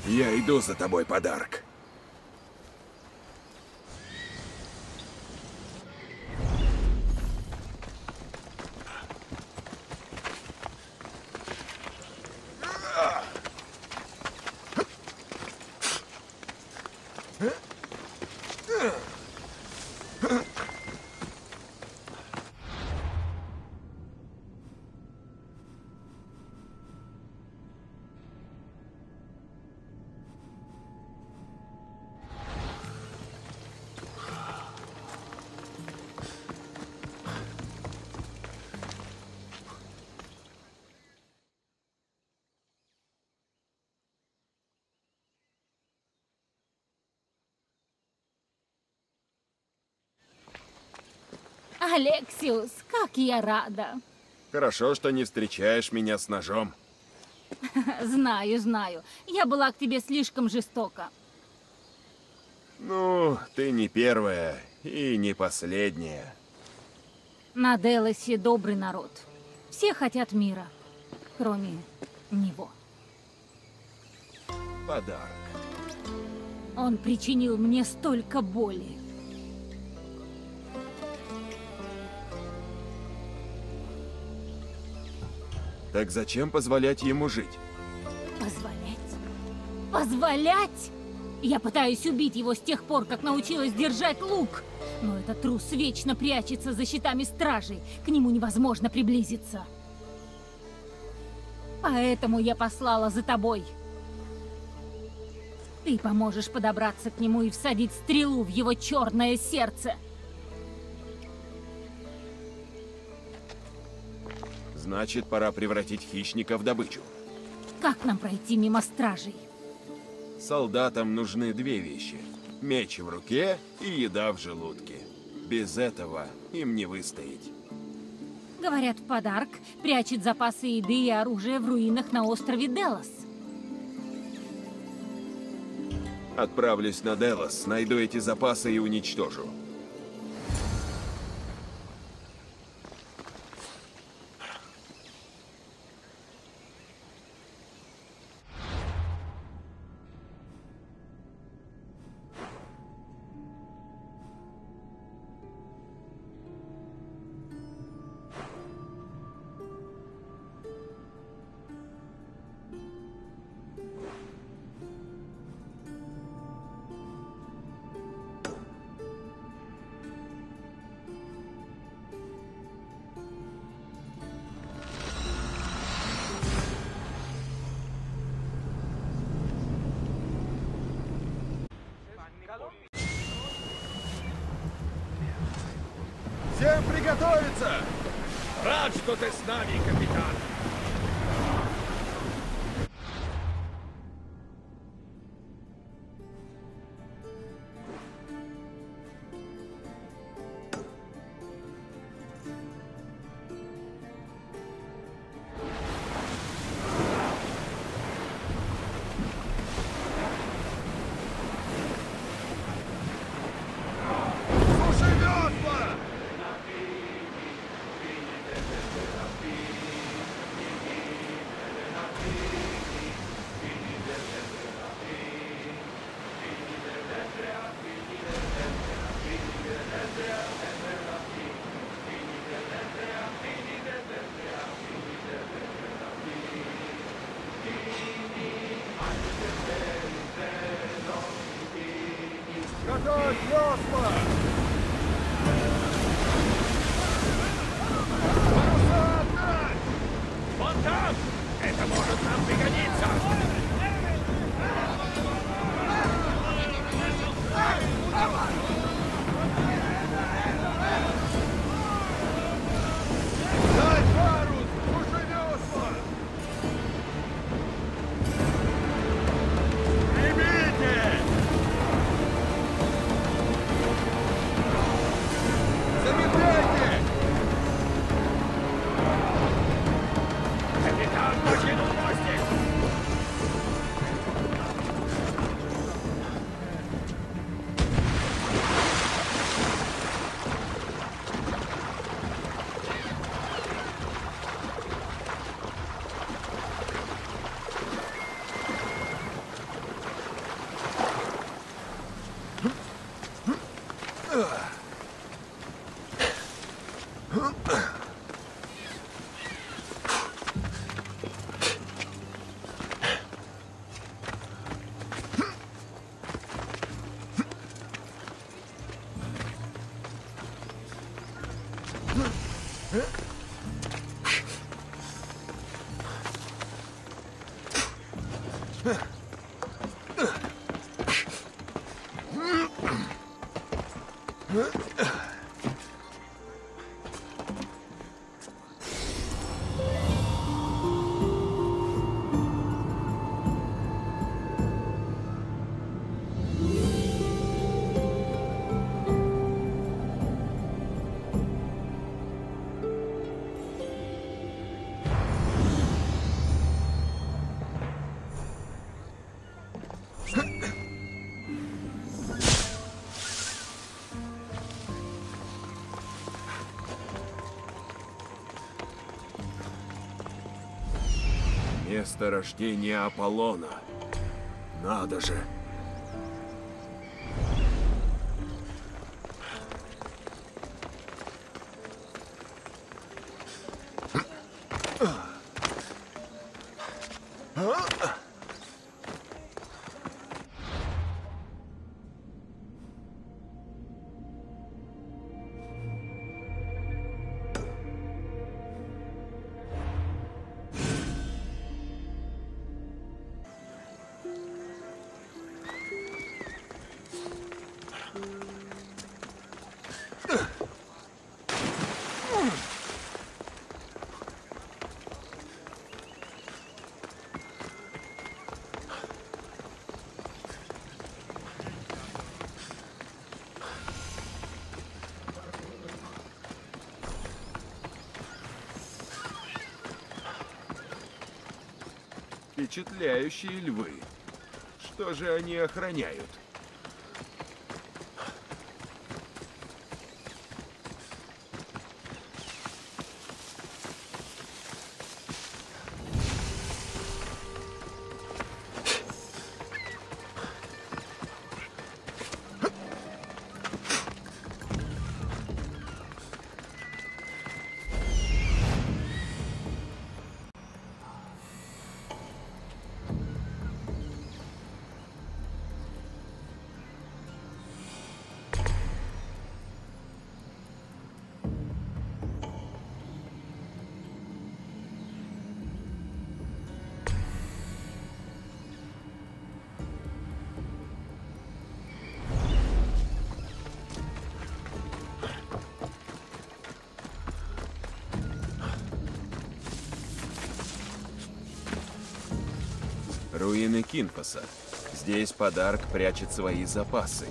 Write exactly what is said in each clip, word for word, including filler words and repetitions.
Я иду за тобой, подарок. Алексиус, как я рада. Хорошо, что не встречаешь меня с ножом. Знаю, знаю. Я была к тебе слишком жестока. Ну, ты не первая и не последняя. На Делосе добрый народ. Все хотят мира, кроме него. Подарок. Он причинил мне столько боли. Так зачем позволять ему жить? Позволять? Позволять? Я пытаюсь убить его с тех пор, как научилась держать лук. Но этот трус вечно прячется за щитами стражей. К нему невозможно приблизиться. Поэтому я послала за тобой. Ты поможешь подобраться к нему и всадить стрелу в его черное сердце. Значит, пора превратить хищника в добычу. Как нам пройти мимо стражей? Солдатам нужны две вещи. Меч в руке и еда в желудке. Без этого им не выстоять. Говорят, подарок прячет запасы еды и оружия в руинах на острове Делос. Отправлюсь на Делос, найду эти запасы и уничтожу. Всем приготовиться! Рад, что ты с нами, капитан! Готовь весла! Паруса отдать! Вон там! Это может нам пригодиться! Дай парус! Слушай весла! Прибейте! Место рождения Аполлона. Надо же. Впечатляющие львы. Что же они охраняют? Руины Кинфоса. Здесь подарок прячет свои запасы.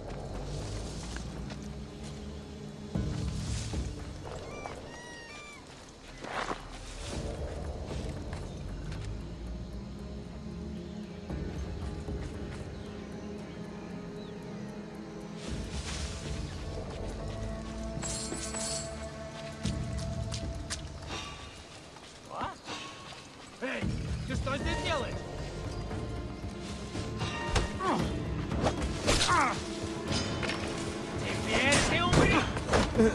Эй, ты что здесь делаешь? Теперь ты умрешь!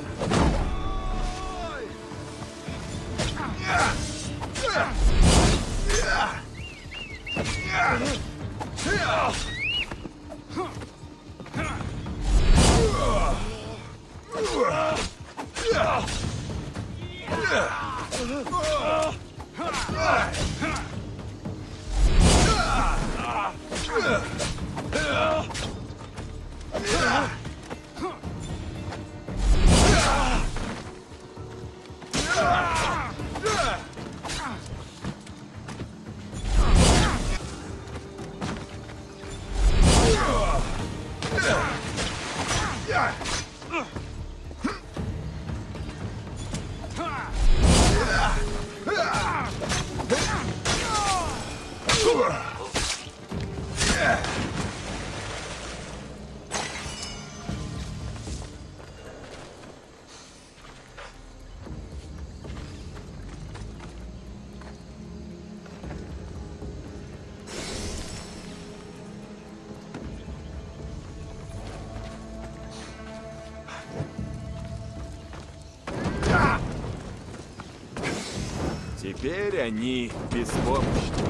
Теперь они беспомощны.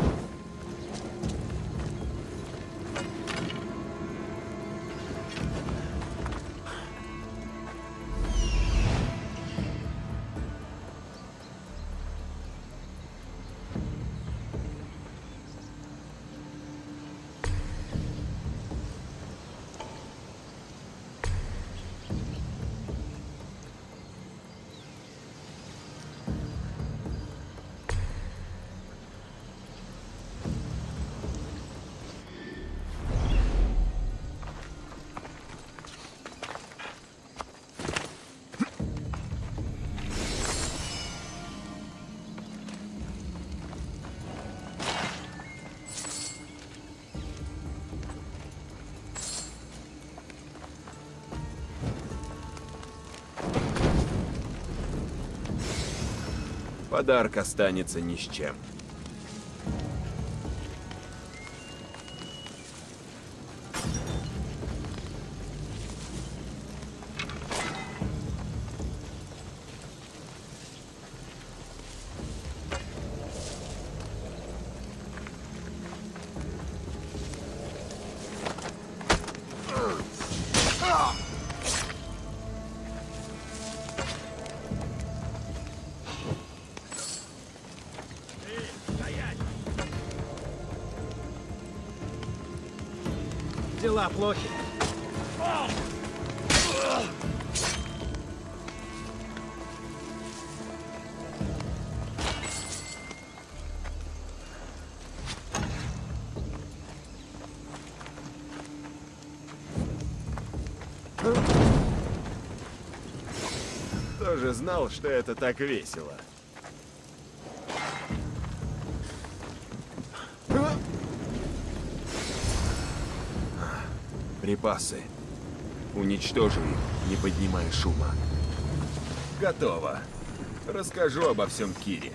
Подарок останется ни с чем. Дела плохи. Тоже знал, что это так весело. Припасы. Уничтожу их, не поднимая шума. Готово. Расскажу обо всем Кире.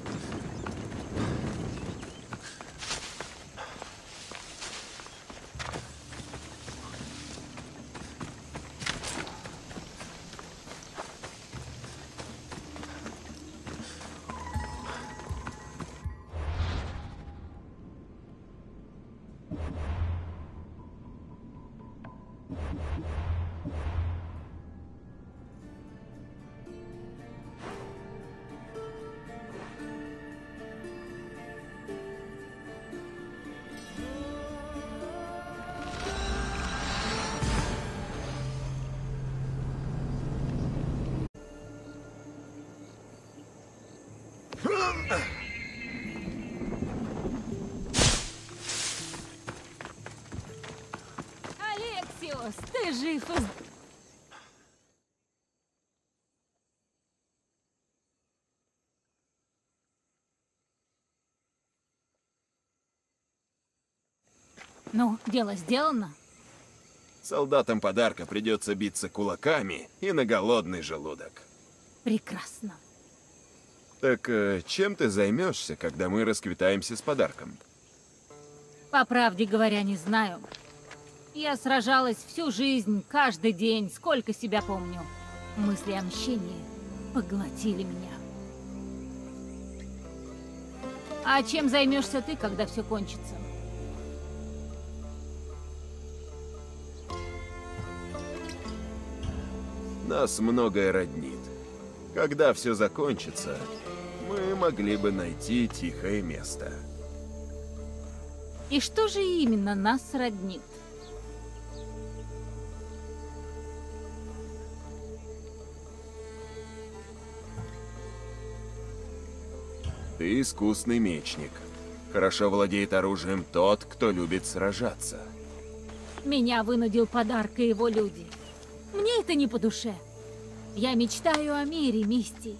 Алексиос, ты жив и... з- Ну, дело сделано. Солдатам подарка придется биться кулаками и на голодный желудок. Прекрасно. Так э, чем ты займешься, когда мы расквитаемся с подарком? По правде говоря, не знаю. Я сражалась всю жизнь, каждый день, сколько себя помню. Мысли о мщении поглотили меня. А чем займешься ты, когда все кончится? Нас многое роднит. Когда все закончится, мы могли бы найти тихое место. И что же именно нас роднит? Ты искусный мечник. Хорошо владеет оружием тот, кто любит сражаться. Меня вынудил подарка его люди. Мне это не по душе. Я мечтаю о мире, Мисти.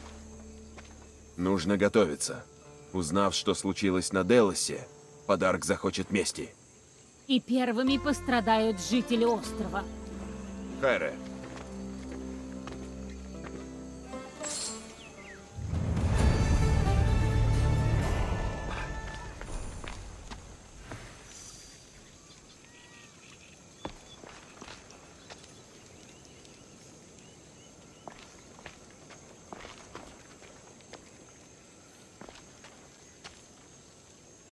Нужно готовиться. Узнав, что случилось на Делосе, подарок захочет мести. И первыми пострадают жители острова. Хайре,